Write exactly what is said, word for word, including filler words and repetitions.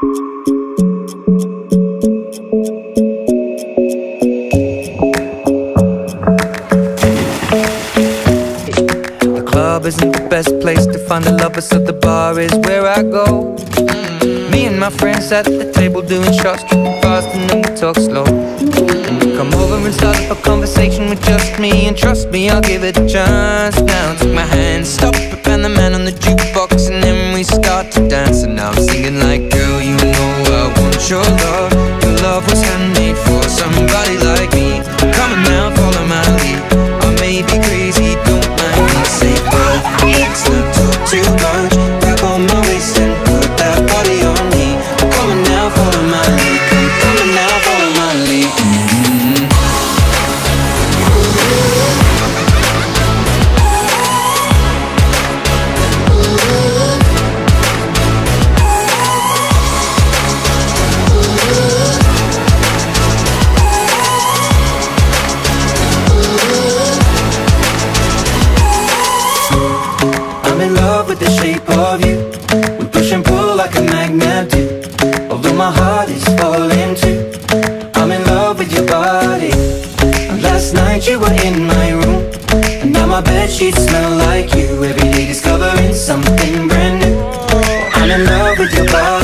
The club isn't the best place to find a lover, so the bar is where I go. Me and my friends at the table doing shots, tripping fast and then we talk slow. And we come over and start up a conversation with just me, and trust me, I'll give it a chance. Now take my hand, stop it, and the man on the jukebox, and then we start to dance. And now I'm singing like, girl, you know I want your love. Your love was handmade for somebody like me. Come on now, follow my lead. I may be crazy, don't mind me. Say, girl, let's not talk too much. Grab on my waist and put that body on me. Come on now, follow my lead. Come on now, follow my lead. Mm-hmm. I'm in love with the shape of you. We push and pull like a magnet do. Although my heart is falling too, I'm in love with your body. And last night you were in my room, and now my bedsheets smell like you. Every day discovering something brand new. I'm in love with your body.